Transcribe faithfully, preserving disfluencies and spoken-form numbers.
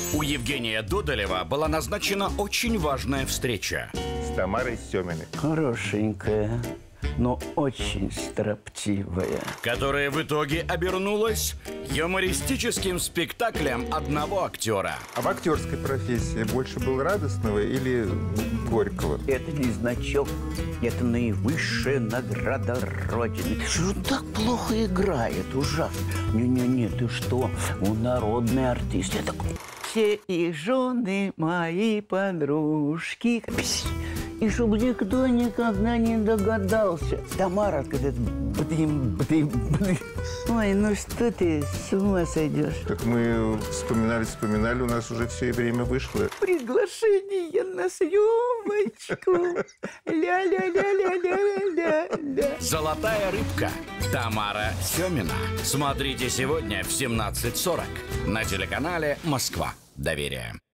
У Евгения Додолева была назначена очень важная встреча. С Тамарой Семиной. Хорошенькая, но очень строптивая. Которая в итоге обернулась юмористическим спектаклем одного актера. А в актерской профессии больше был Радостного или Горького? Это не значок, это наивысшая награда Родины. Что он так плохо играет, ужасно. Не-не-не, ты что, он народный артист. Я такой... Все и жены мои подружки. И чтобы никто никогда не догадался. Тамара сказать, бдым, бдым, бдым. Ой, ну что ты, с ума сойдешь. Так мы вспоминали, вспоминали, у нас уже все время вышло. Приглашение на съемочку. Ля-ля-ля-ля-ля-ля-ля. «Золотая рыбка» Тамара Семина. Смотрите сегодня в семнадцать сорок на телеканале «Москва. Доверие».